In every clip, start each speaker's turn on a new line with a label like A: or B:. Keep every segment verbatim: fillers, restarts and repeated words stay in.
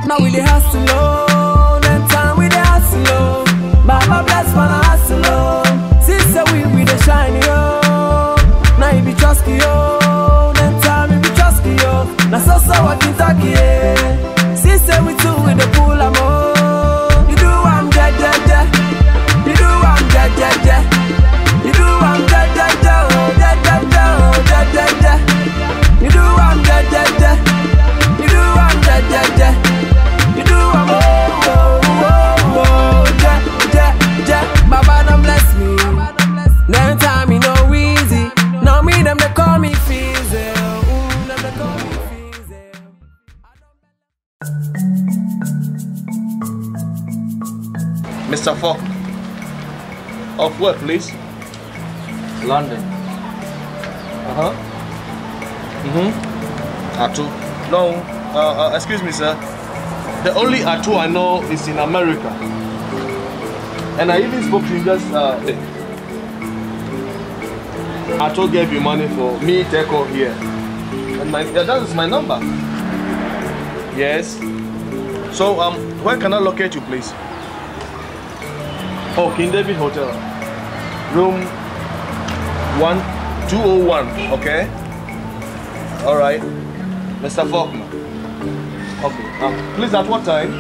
A: Now we the hustle, oh. Then time we the hustle, oh. Baba bless man I hustle, oh. Sister we we the shiny, oh. Now you be trusty, oh. Then time you be trusty, oh. Now so so what you talking, yeah. Sister we two with the pool, I'm oh. You do I'm dead, dead, dead. You do I'm dead, dead, dead. You do I'm dead, dead, dead, oh, dead, dead, dead, oh, dead, dead, dead. You do I'm dead, dead, dead. You do I'm dead, dead, dead. You do I'm oh, oh, oh, oh, dead, dead, dead. Baba don't bless me. Them time me no easy. Now me them they call me Fizzle. Ooh, them they call me Fizzle.
B: Mister Falk, of where, please?
C: London.
B: Uh-huh. Mm-hmm. Atu. No, uh, uh, excuse me, sir. The only Atu I know is in America. And I even spoke to him just, uh, Atu gave you money for me, Teko here. And my, yeah, that is my number. Yes. So, um, where can I locate you, please? Oh, King David Hotel. Room one two oh one, okay? Alright. Mister Faulkner. Okay. Um, please, at what time?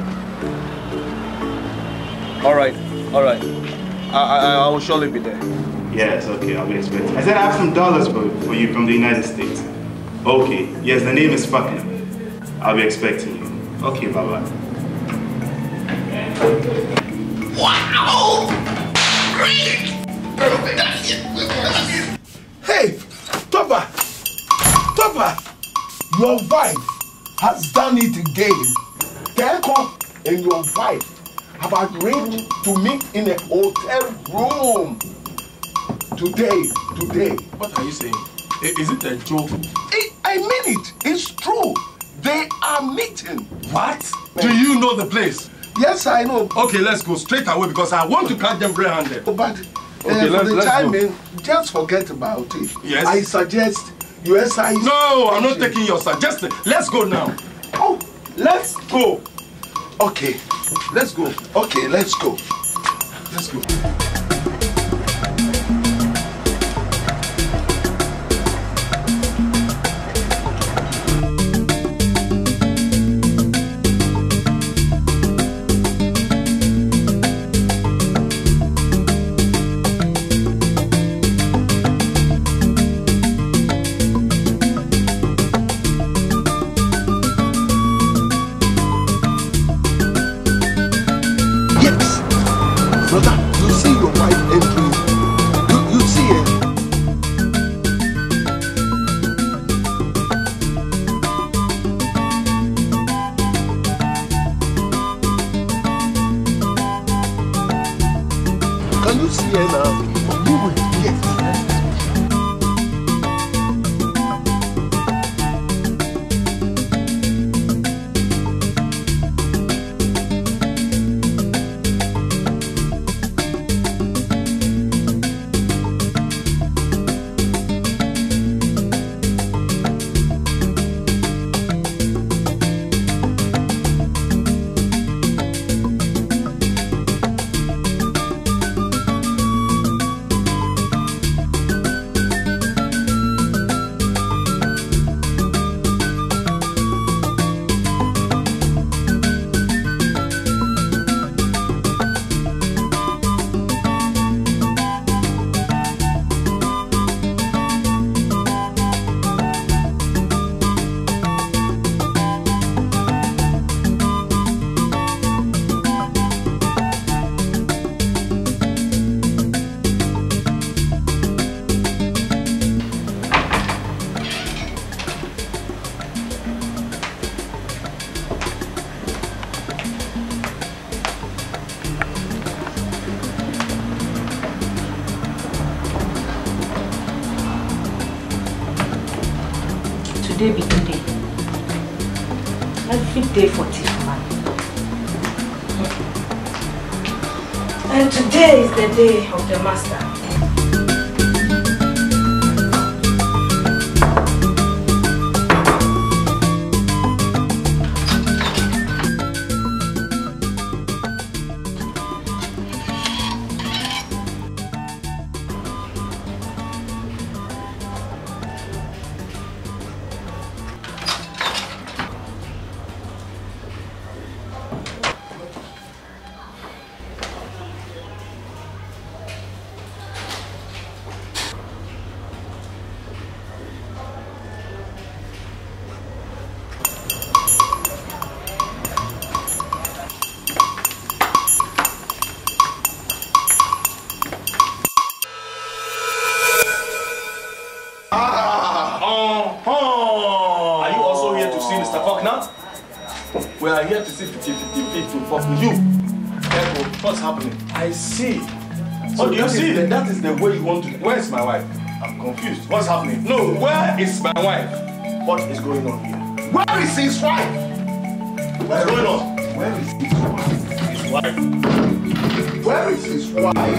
B: Alright, alright. I, I, I will surely be there.
D: Yes, okay, I'll be expecting. I said I have some dollars for, for you from the United States. Okay, yes, the name is Faulkner. I'll be expecting you. Okay, bye-bye.
E: Wow! Great!
F: Hey, Toba! Toba! Your wife has done it again. Teko and your wife have arranged to meet in a hotel room. Today, today.
G: What are you saying? Is it a joke?
F: I, I mean it. It's true. They are meeting.
G: What? Do you know the place?
F: Yes, I know.
G: Okay, let's go straight away because I want to catch them red-handed.
F: But uh,
G: okay,
F: for
G: let's,
F: the
G: let's
F: timing,
G: go.
F: just forget about it.
G: Yes.
F: I suggest U S I.
G: No, I'm not taking your suggestion. Let's go now.
F: Oh, let's go. Okay, let's go. Okay, let's go. Let's go.
H: Today be the day. Every day for Tifman. And today is the day of the master.
G: see Mister Faulkner? We are here to see fifty fifty to fuck with you. Therefore, what's happening?
B: I see.
G: What do you see? The, that is the way you want to. Where is my wife? I'm confused. What's happening? No, where is my wife? What is going on here?
F: Where is his wife?
G: What's going on?
F: Where is his wife?
G: His wife.
F: Where is his wife?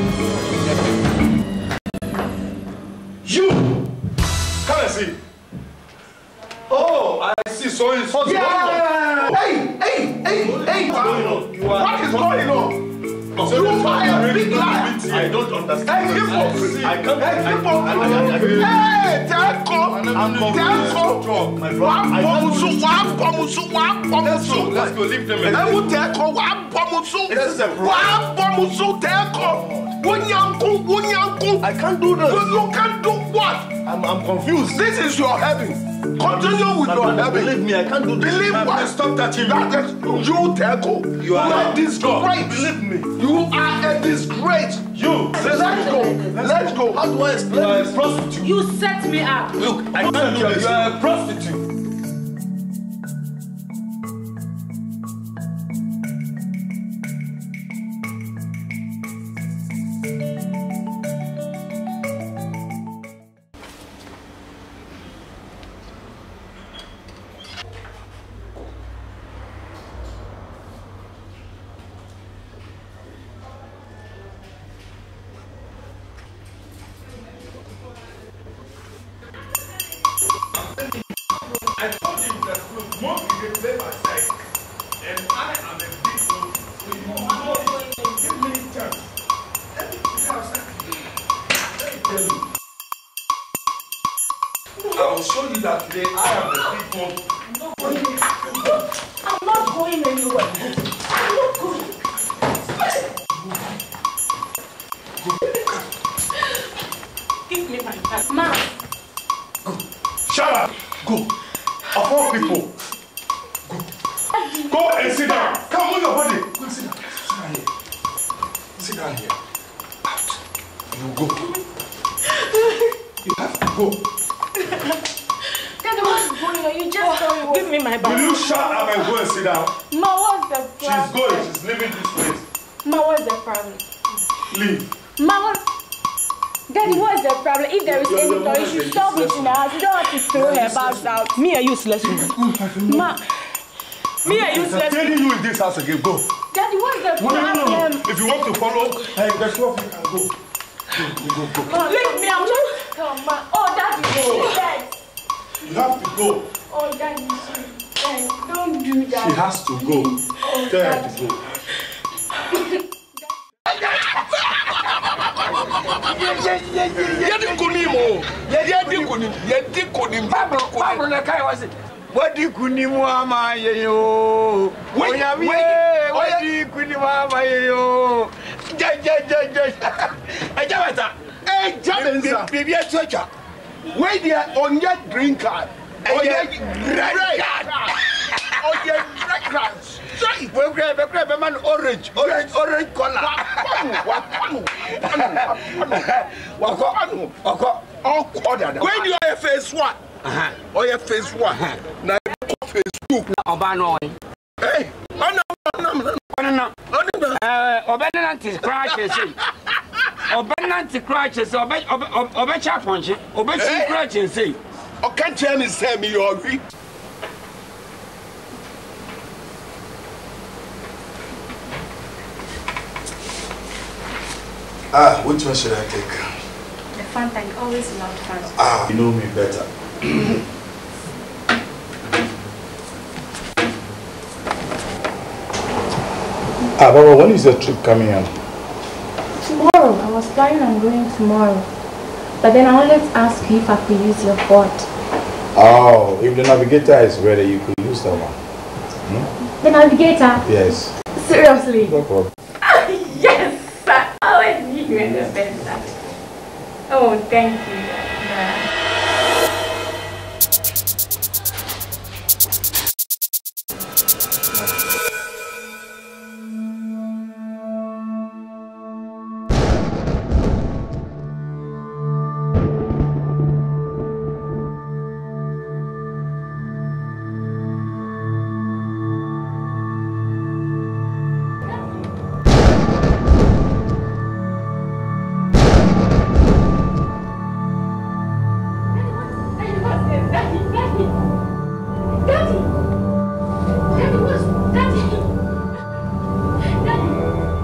G: You! Come and see. Oh, I see. So it's what's
F: Yeah.
G: going on?
F: Hey, hey, hey, hey!
G: What's going on? You are
F: What is going on?
G: So
F: You are a big liar.
G: I don't understand.
F: Hey, hypocrite!
G: I can't.
F: Hey, hypocrite! Hey, Teko! Teko!
G: My
F: Wa
G: brother.
F: bomusu, wa bomusu, wa
G: Let's go.
F: bomusu.
G: Let's go. Leave them.
F: Ewu Teko, wa bomusu.
G: This is a problem.
F: Wa bomusu, Teko. Wunyanku, wunyanku.
G: I can't do this.
F: You, you can do what?
G: I'm, I'm confused.
F: This is your heaven. Continue with
G: My
F: your
G: brother,
F: heaven.
G: believe me, I can't do this.
F: Believe
G: My
F: what?
G: brother, stop touching me.
F: That is you, Teko.
G: You are
F: a
G: not.
F: disgrace.
G: Believe me.
F: You are a disgrace.
G: You.
F: Let's go. Let's go.
G: How do I explain? You are a prostitute.
H: You set me up.
G: Look, I can't do this. You are a prostitute. I told him that look, mom is a play my side, and I am a big one. So you know, give me a chance. Let me figure out something. Let me tell you. I will show you that today I am the big one.
H: I'm not going anywhere. I'm not going. Give me my bag. Ma.
G: Shut up! Go! Of all people! Go! Go and sit down! Come on, your body! Go and sit down. Sit down here. Sit down here. Out. You go. You have to go.
H: Daddy, what's going on? You just told me. Give me my bag.
G: Will you shut up and go and sit down?
H: Ma, what's the
G: She's
H: problem?
G: going. She's leaving this place.
H: Ma, what's the problem?
G: Leave.
H: Ma, what? Daddy, what's the problem? If there is any story, you should solve it in the house. You don't have to throw her bags out. Me, a useless woman. Ma, me, a
G: I'm
H: useless
G: telling you in this house again. Go.
H: Daddy, what's the
G: No, no, no, no.
H: problem?
G: If you want to follow, hey, the two of you can go. Go, go, go, go.
H: Ma, leave me. I'm just. Come, ma. Oh, Daddy, yes.
G: You have to go.
H: Oh, Daddy, eh, don't do that.
G: She has to go.
H: Oh,
G: Tell her
H: Daddy.
G: to go.
F: Yedi kunimu. Yedi kunim. Yedi kunim. Bible, Bible na kai wasi. Wadi kunimu ama yeyo. Onyami. Wadi kunimu ama yeyo. Ja ja ja ja. Ejabata. Ejabata. Bibi achocha. Where they on your green card. On your red card. On your red card. Straight. We grab, we grab a man orange, orange, orange color. Wapanu, wapanu, wapanu, wapanu, all quarter. When you are a face one, or your face one, now face two.
I: Obano.
F: Hey, oh no, no, no,
I: No, no.
F: oh no.
I: Uh, Obenanti crashes. Obenanti crashes. Obe, obe, obe chaponche. Obe chi crashes. Say.
F: I can't tell me, say me, you're weak.
J: Ah, which one should I take?
H: The Fanta, you always loved Fanta.
J: Ah, you know me better. Ah, Baba, when is your trip coming on?
H: Tomorrow. I was planning on going tomorrow. But then I wanted to ask you if I could use your board.
J: Oh, if the navigator is ready, you could use that one. Hmm?
H: The navigator?
J: Yes.
H: Seriously?
J: No problem.
H: Yes! I always knew you were the best. Oh, thank you. Yeah. Daddy! Daddy, what's... Daddy! Daddy!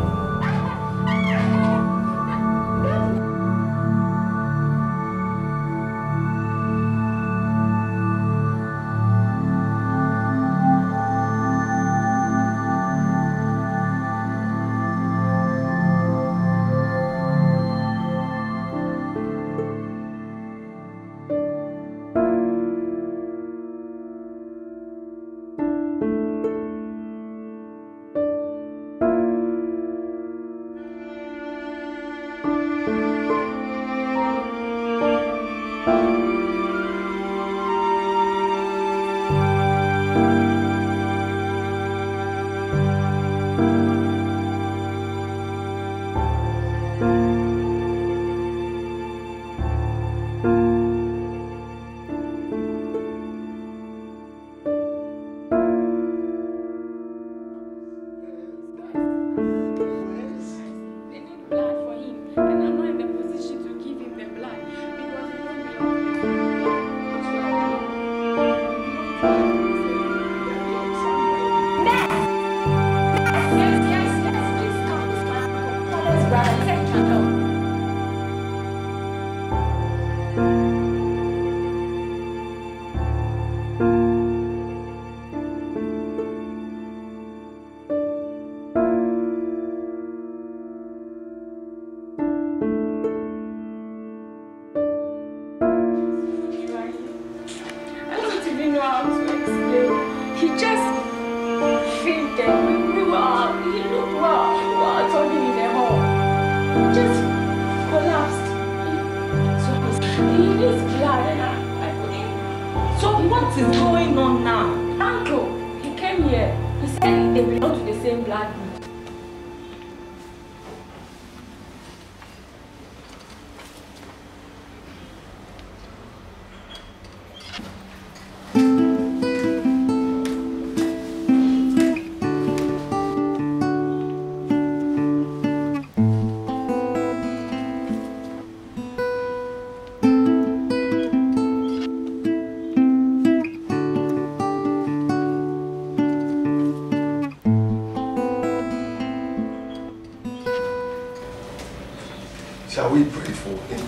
K: Shall we pray for him?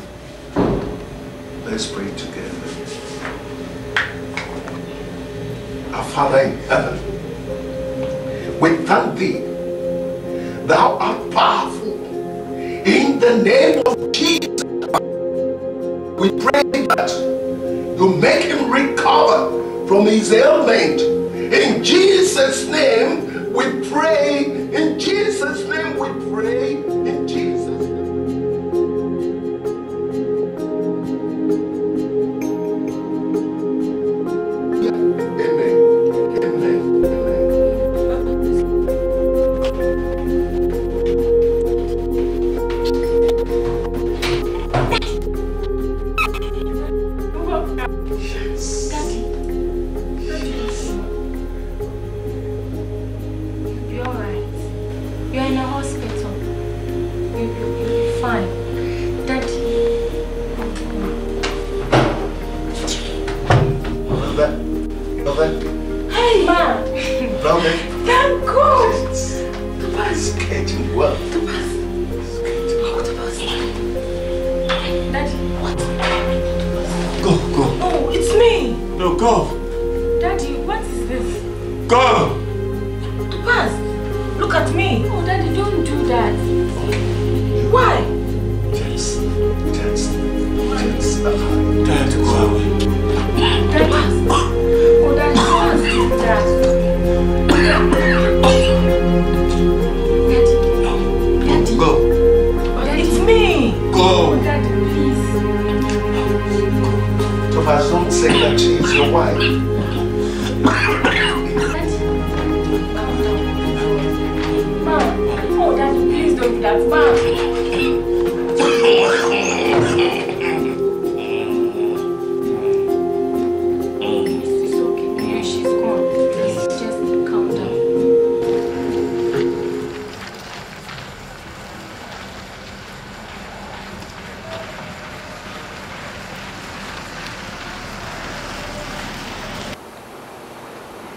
K: Let's pray together. Our Father in heaven, we thank thee. Thou art powerful. In the name of Jesus, we pray that you make him recover from his ailment. In Jesus' name we pray. In Jesus' name we pray. In Jesus' name.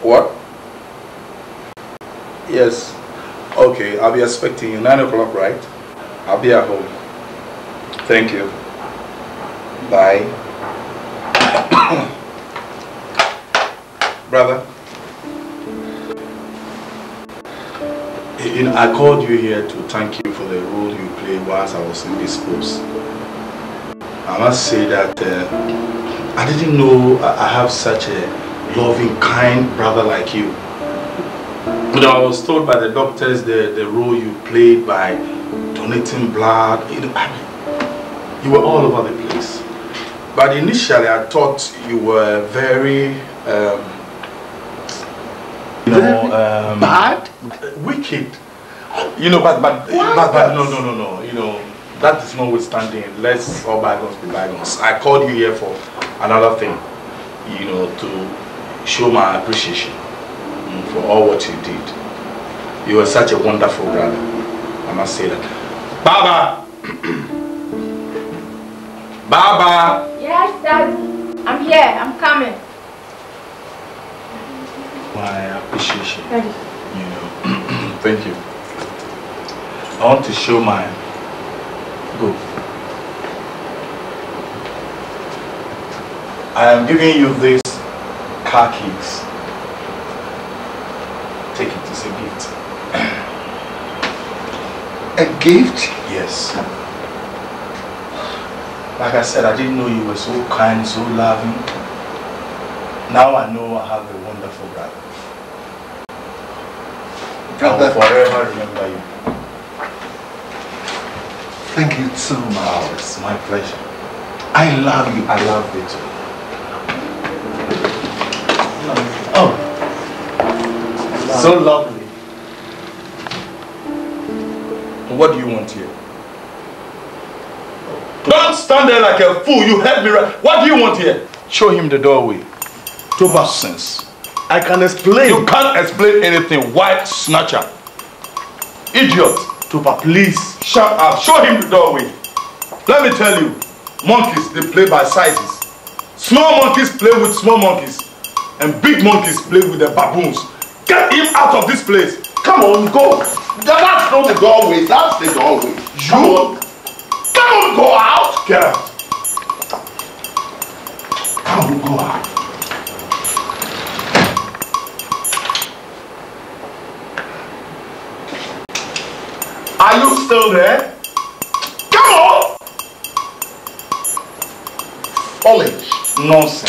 J: What? Yes. Okay, I'll be expecting you. Nine o'clock, right? I'll be at home. Thank you. Bye. Brother. You know, I called you here to thank you for the role you played whilst I was in this post. I must say that uh, I didn't know I have such a loving, kind brother like you. You know, I was told by the doctors the, the role you played by donating blood. You know, I mean, you were all over the place. But initially, I thought you were very, um, you know, um, bad, wicked. You know, but but, but but no no no no. You know, that is notwithstanding. Let's all bygones be bygones. I called you here for another thing. You know, to show my appreciation for all what you did. You were such a wonderful brother. I must say that. Baba! Baba!
H: Yes, Daddy. I'm here. I'm coming.
J: My appreciation.
H: Daddy.
J: You know, thank you. I want to show my... Go. I am giving you this car keys. Take it as a gift.
K: A gift?
J: Yes. Like I said, I didn't know you were so kind, so loving. Now I know I have a wonderful brother. I will forever remember you.
K: Thank you so much.
J: Oh, it's my pleasure.
K: I love you.
J: I love you too. Oh. So lovely. What do you want here? Don't stand there like a fool. You heard me right. What do you want here? Show him the doorway. Nonsense. I can explain. You can't explain anything. White snatcher. Idiot. Topa, please. Shut up. Show him the doorway. Let me tell you. Monkeys, they play by sizes. Small monkeys play with small monkeys. And big monkeys play with the baboons. Get him out of this place.
K: Come on, go. That's not the doorway. That's the doorway. You? Come on. Come on, go out.
J: Get out.
K: Come on, go out.
J: Are you still there?
K: Come on. Foolish.
J: Nonsense.